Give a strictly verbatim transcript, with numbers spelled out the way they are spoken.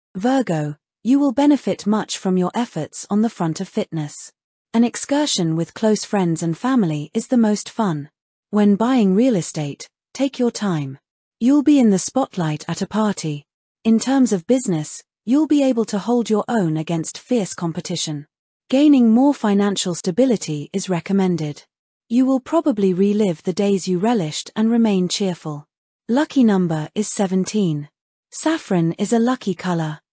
Virgo, you will benefit much from your efforts on the front of fitness. An excursion with close friends and family is the most fun. When buying real estate, take your time. You'll be in the spotlight at a party. In terms of business, you'll be able to hold your own against fierce competition. Gaining more financial stability is recommended. You will probably relive the days you relished and remain cheerful. Lucky number is seventeen. Saffron is a lucky color.